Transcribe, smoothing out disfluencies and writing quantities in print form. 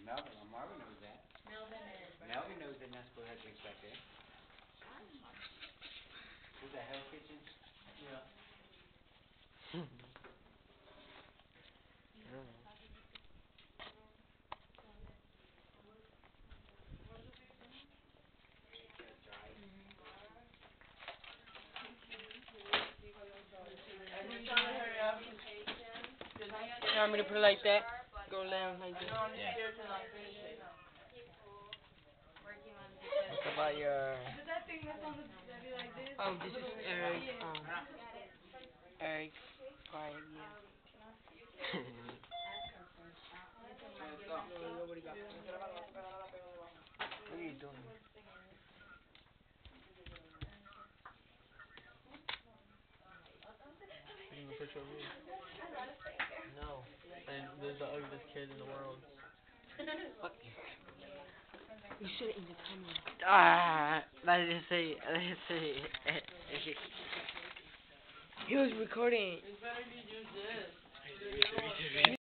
Melvin, well, Marvin knows that. Melvin knows they're not supposed to have drinks back there. Is that Hell's Kitchen? Yeah. You want me to put it like that? Go down like that. Yeah. What about your... Oh, this is Eric. Eric. Quiet, yeah. What are you doing? Taking a picture of me. No. And there's the ugliest kid in the world. Fuck you. You said it in the camera. Let's just say. He was recording. It's better if you use this.